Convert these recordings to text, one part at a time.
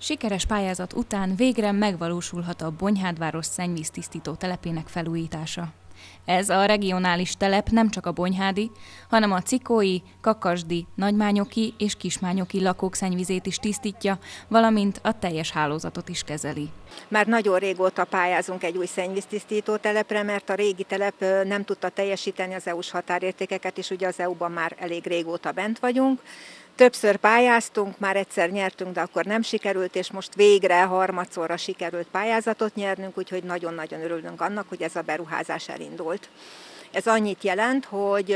Sikeres pályázat után végre megvalósulhat a Bonyhádváros szennyvíztisztító telepének felújítása. Ez a regionális telep nem csak a bonyhádi, hanem a cikói, kakasdi, nagymányoki és kismányoki lakók szennyvizét is tisztítja, valamint a teljes hálózatot is kezeli. Már nagyon régóta pályázunk egy új szennyvíztisztító telepre, mert a régi telep nem tudta teljesíteni az EU-s határértékeket, és ugye az EU-ban már elég régóta bent vagyunk. Többször pályáztunk, már egyszer nyertünk, de akkor nem sikerült, és most végre harmadszorra sikerült pályázatot nyernünk, úgyhogy nagyon-nagyon örülünk annak, hogy ez a beruházás elindult. Ez annyit jelent, hogy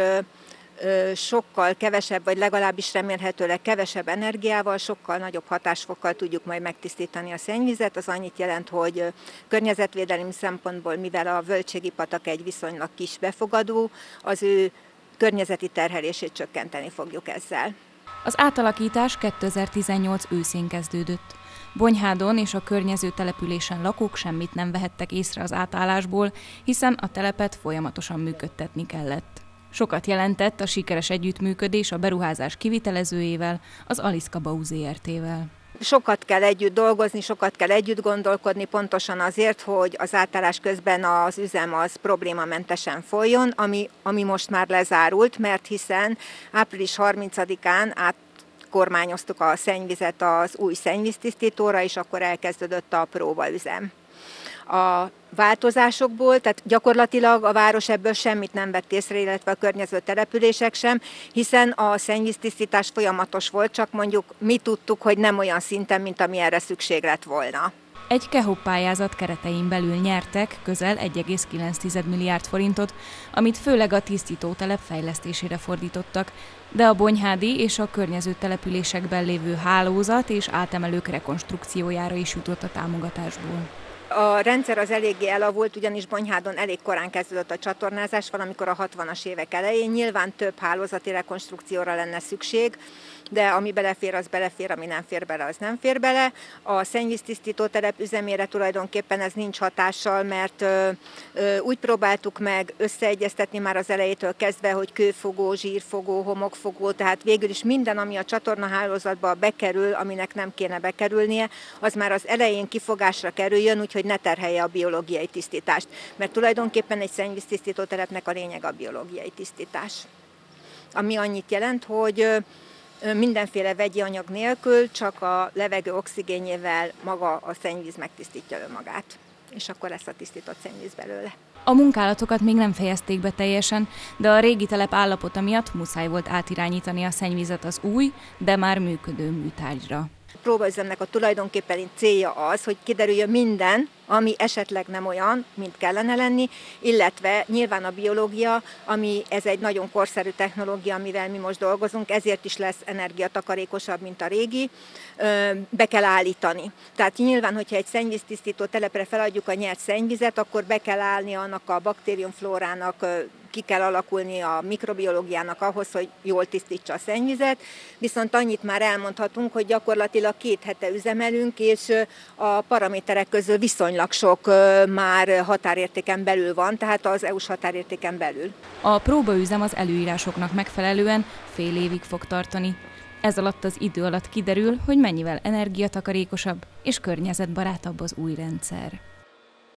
sokkal kevesebb, vagy legalábbis remélhetőleg kevesebb energiával, sokkal nagyobb hatásfokkal tudjuk majd megtisztítani a szennyvizet. Az annyit jelent, hogy környezetvédelmi szempontból, mivel a Völgységi patak egy viszonylag kis befogadó, az ő környezeti terhelését csökkenteni fogjuk ezzel. Az átalakítás 2018 őszén kezdődött. Bonyhádon és a környező településen lakók semmit nem vehettek észre az átállásból, hiszen a telepet folyamatosan működtetni kellett. Sokat jelentett a sikeres együttműködés a beruházás kivitelezőjével, az Aliszka Bau Zrt-vel. Sokat kell együtt dolgozni, sokat kell együtt gondolkodni, pontosan azért, hogy az átállás közben az üzem az problémamentesen folyjon, ami most már lezárult, mert hiszen április 30-án átkormányoztuk a szennyvizet az új szennyvíztisztítóra, és akkor elkezdődött a próbaüzem. A változásokból, tehát gyakorlatilag a város ebből semmit nem vett észre, illetve a környező települések sem, hiszen a szennyvíztisztítás folyamatos volt, csak mondjuk mi tudtuk, hogy nem olyan szinten, mint ami erre szükség lett volna. Egy KEHOP pályázat keretein belül nyertek közel 1,9 milliárd forintot, amit főleg a tisztítótelep fejlesztésére fordítottak, de a bonyhádi és a környező településekben lévő hálózat és átemelők rekonstrukciójára is jutott a támogatásból. A rendszer az eléggé elavult, ugyanis Bonyhádon elég korán kezdődött a csatornázás, valamikor a 60-as évek elején. Nyilván több hálózati rekonstrukcióra lenne szükség, de ami belefér, az belefér, ami nem fér bele, az nem fér bele. A szennyvíztisztító telep üzemére tulajdonképpen ez nincs hatással, mert úgy próbáltuk meg összeegyeztetni már az elejétől kezdve, hogy kőfogó, zsírfogó, homokfogó, tehát végül is minden, ami a csatornahálózatba bekerül, aminek nem kéne bekerülnie, az már az elején kifogásra kerüljön, úgyhogy ne terhelje a biológiai tisztítást. Mert tulajdonképpen egy szennyvíztisztító telepnek a lényeg a biológiai tisztítás. Ami annyit jelent, hogy mindenféle vegyi anyag nélkül, csak a levegő oxigénjével maga a szennyvíz megtisztítja önmagát, és akkor lesz a tisztított szennyvíz belőle. A munkálatokat még nem fejezték be teljesen, de a régi telep állapota miatt muszáj volt átirányítani a szennyvizet az új, de már működő műtárgyra. A próbaüzemnek a tulajdonképpeni célja az, hogy kiderüljön minden, ami esetleg nem olyan, mint kellene lenni, illetve nyilván a biológia, ami ez egy nagyon korszerű technológia, amivel mi most dolgozunk, ezért is lesz energiatakarékosabb, mint a régi, be kell állítani. Tehát nyilván, hogyha egy szennyvíztisztító telepre feladjuk a nyert szennyvizet, akkor be kell állni annak a baktériumflórának, ki kell alakulni a mikrobiológiának ahhoz, hogy jól tisztítsa a szennyvizet, viszont annyit már elmondhatunk, hogy gyakorlatilag 2 hete üzemelünk, és a paraméterek közül viszonylag sok már határértéken belül van, tehát az EU-s határértéken belül. A próbaüzem az előírásoknak megfelelően fél évig fog tartani. Ez alatt az idő alatt kiderül, hogy mennyivel energiatakarékosabb és környezetbarátabb az új rendszer.